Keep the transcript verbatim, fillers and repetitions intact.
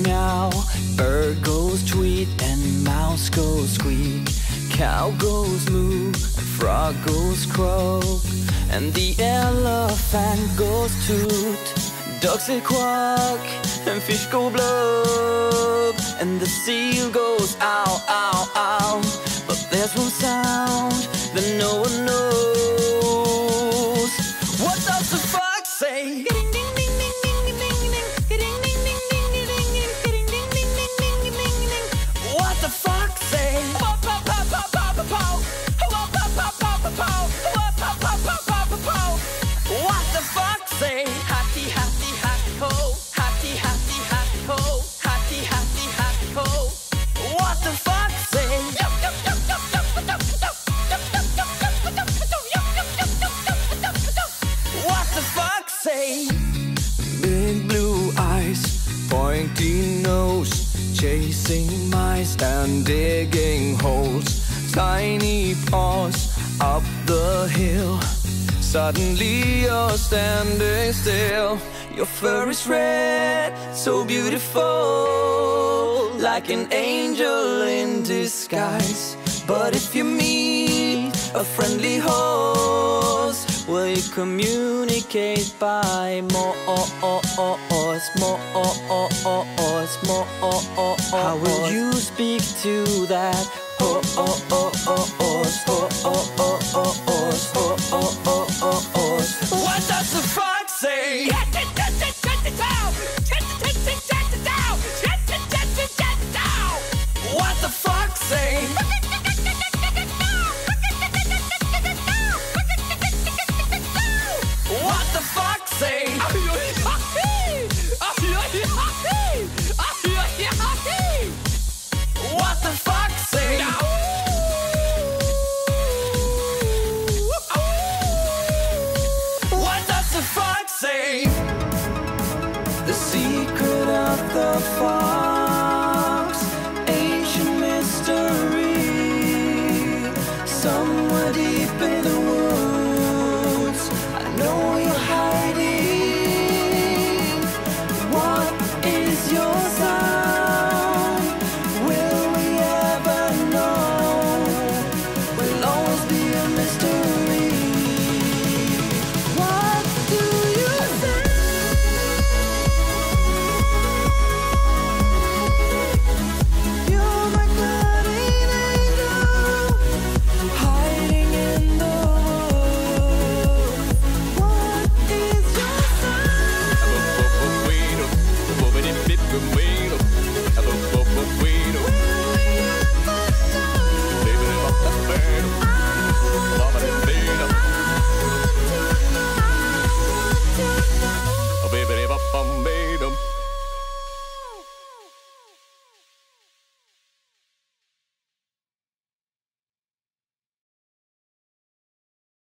meow, bird goes tweet, and mouse goes squeak. Cow goes moo, and frog goes croak, and the elephant goes toot. Ducks say quack, and fish go blub, and the seal goes ow, ow, ow. But there's one sound that no one knows. What does the fox say? What the fox say? What the fox say? Hatty, hatty, hatty ho, hatty, hatty, hatty ho, hatty, hatty, hatty ho. What the fox say? What the fox say? Big blue eyes, pointy nose, chasing mice and digging holes. Tiny paws up the hill. Suddenly you're standing still. Your fur is red, so beautiful, like an angel in disguise. But if you meet a friendly horse, will you communicate by more, more, more? How will you speak to that horse?